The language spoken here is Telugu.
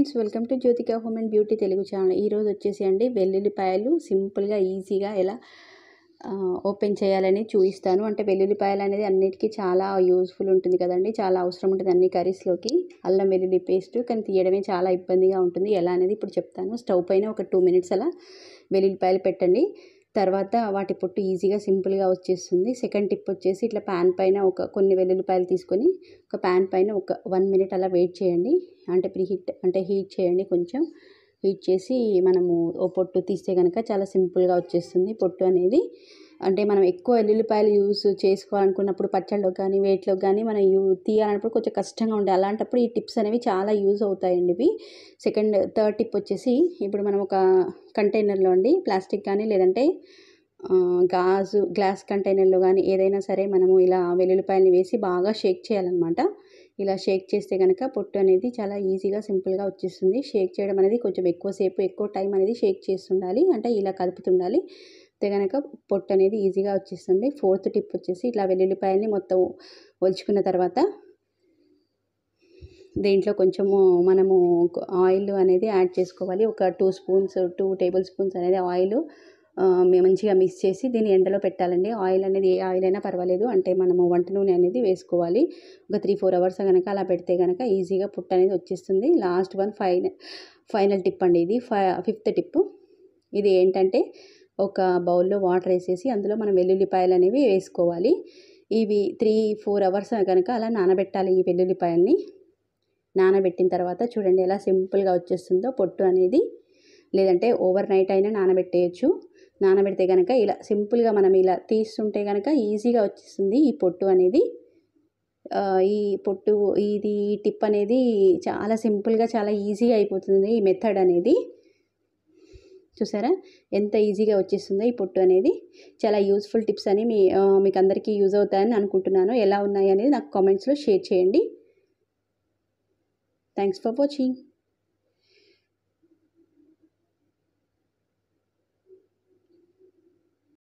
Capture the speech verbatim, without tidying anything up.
Friends, welcome to Jyothika home and beauty Telugu channel. ఈరోజు వచ్చేసి అండి వెల్లుల్లిపాయలు సింపుల్గా ఈజీగా ఎలా ఓపెన్ చేయాలని చూపిస్తాను. అంటే వెల్లుల్లిపాయలు అనేది అన్నిటికీ చాలా యూజ్ఫుల్ ఉంటుంది కదండి, చాలా అవసరం ఉంటుంది అన్ని కర్రీస్లోకి. అల్లం వెల్లుల్లి పేస్ట్ కానీ తీయడమే చాలా ఇబ్బందిగా ఉంటుంది. ఎలా అనేది ఇప్పుడు చెప్తాను. స్టవ్ పైన ఒక టూ మినిట్స్ అలా వెల్లుల్లిపాయలు పెట్టండి. తర్వాత వాటి పొట్టు ఈజీగా సింపుల్గా వచ్చేస్తుంది. సెకండ్ టిప్ వచ్చేసి ఇట్లా ప్యాన్ పైన ఒక కొన్ని వెల్లుల్లిపాయలు తీసుకొని ఒక ప్యాన్ పైన ఒక వన్ మినిట్ అలా వెయిట్ చేయండి. అంటే ప్రీ హీట్ అంటే హీట్ చేయండి. కొంచెం హీట్ చేసి మనము ఓ పొట్టు తీస్తే కనుక చాలా సింపుల్గా వచ్చేస్తుంది పొట్టు అనేది. అంటే మనం ఎక్కువ వెల్లుల్లిపాయలు యూస్ చేసుకోవాలనుకున్నప్పుడు పచ్చళ్ళలో కానీ వేటిలో కానీ మనం యూ తీయాలన్నప్పుడు కొంచెం కష్టంగా ఉండే, అలాంటప్పుడు ఈ టిప్స్ అనేవి చాలా యూజ్ అవుతాయండి ఇవి. సెకండ్ థర్డ్ టిప్ వచ్చేసి ఇప్పుడు మనం ఒక కంటైనర్లో అండి ప్లాస్టిక్ కానీ లేదంటే గాజు గ్లాస్ కంటైనర్లో కానీ ఏదైనా సరే మనము ఇలా వెల్లుల్లిపాయలని వేసి బాగా షేక్ చేయాలన్నమాట. ఇలా షేక్ చేస్తే కనుక పొట్టు అనేది చాలా ఈజీగా సింపుల్గా వచ్చేస్తుంది. షేక్ చేయడం అనేది కొంచెం ఎక్కువసేపు ఎక్కువ టైం అనేది షేక్ చేస్తుండాలి, అంటే ఇలా కలుపుతుండాలి. అయితే కనుక పొట్టు అనేది ఈజీగా వచ్చేస్తుంది. ఫోర్త్ టిప్ వచ్చేసి ఇట్లా వెల్లుల్లిపాయలని మొత్తం ఒలుచుకున్న తర్వాత దీంట్లో కొంచెము మనము ఆయిల్ అనేది యాడ్ చేసుకోవాలి. ఒక two spoons two tablespoons అనేది ఆయిల్ మంచిగా మిక్స్ చేసి దీన్ని ఎండలో పెట్టాలండి. ఆయిల్ అనేది ఏ ఆయిల్ అయినా పర్వాలేదు, అంటే మనము వంట నూనె అనేది వేసుకోవాలి. ఒక త్రీ ఫోర్ అవర్స్ కనుక అలా పెడితే కనుక ఈజీగా పొట్టు అనేది వచ్చేస్తుంది. Last one final final tip అండి ఇది, ఫిఫ్త్ టిప్. ఇది ఏంటంటే ఒక బౌల్లో వాటర్ వేసేసి అందులో మనం వెల్లుల్లిపాయలు అనేవి వేసుకోవాలి. ఇవి త్రీ ఫోర్ అవర్స్ కనుక అలా నానబెట్టాలి. ఈ వెల్లుల్లిపాయల్ని నానబెట్టిన తర్వాత చూడండి ఎలా సింపుల్గా వచ్చేస్తుందో పొట్టు అనేది. లేదంటే ఓవర్ నైట్ అయినా నానబెట్టేయచ్చు. నానబెడితే కనుక ఇలా సింపుల్గా మనం ఇలా తీస్తుంటే కనుక ఈజీగా వచ్చేస్తుంది ఈ పొట్టు అనేది. ఈ పొట్టు ఇది టిప్ అనేది చాలా సింపుల్గా చాలా ఈజీగా అయిపోతుంది ఈ మెథడ్ అనేది. చూసారా ఎంత ఈజీగా వచ్చేస్తుందో ఈ పొట్టు అనేది. చాలా యూస్ఫుల్ టిప్స్ అని మీ మీకు అందరికీ యూజ్ అవుతాయని అనుకుంటున్నాను. ఎలా ఉన్నాయి అనేది నాకు కామెంట్స్లో షేర్ చేయండి. Thanks for watching.